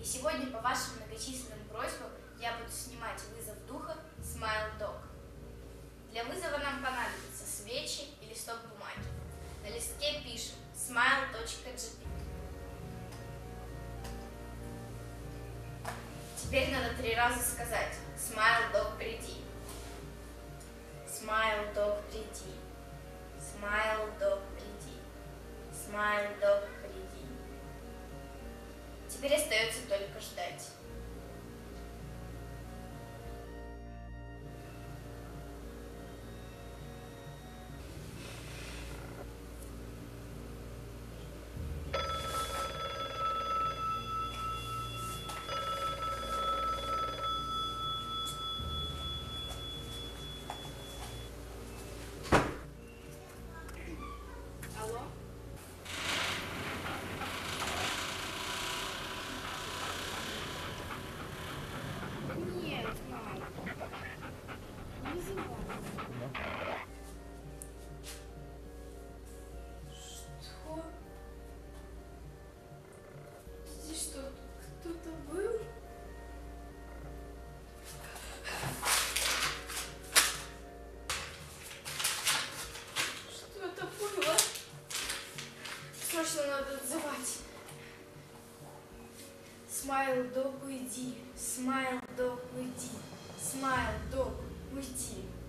сегодня по вашим многочисленным просьбам я буду снимать вызов духа Smile Dog. Для вызова нам понадобятся свечи и листок бумаги. На листке пишем smile.jp. Теперь надо 3 раза сказать Smile Dog, приди. Smile Dog, приди. Smile Dog, приди. Smile Dog, приди. Теперь остается только ждать. Алло? Нет, мам. Не вызывай. Что? Здесь что, кто-то был? Что это было? Срочно надо отзывать. Smile Dog, уйди. Smile Dog, уйди. Smile Dog, уйди.